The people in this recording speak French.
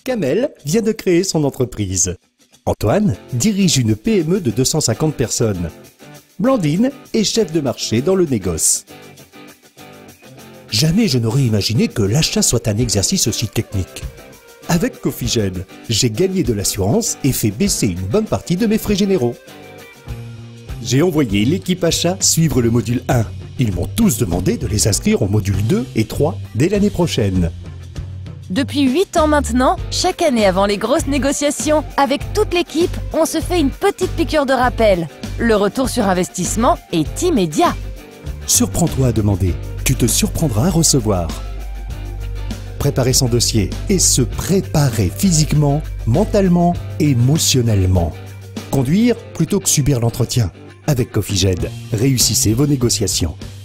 Kamel vient de créer son entreprise. Antoine dirige une PME de 250 personnes. Blandine est chef de marché dans le négoce. Jamais je n'aurais imaginé que l'achat soit un exercice aussi technique. Avec Cofigène, j'ai gagné de l'assurance et fait baisser une bonne partie de mes frais généraux. J'ai envoyé l'équipe achat suivre le module 1. Ils m'ont tous demandé de les inscrire au module 2 et 3 dès l'année prochaine. Depuis 8 ans maintenant, chaque année avant les grosses négociations, avec toute l'équipe, on se fait une petite piqûre de rappel. Le retour sur investissement est immédiat. Surprends-toi à demander, tu te surprendras à recevoir. Préparer son dossier et se préparer physiquement, mentalement, émotionnellement. Conduire plutôt que subir l'entretien. Avec Cofigène, réussissez vos négociations.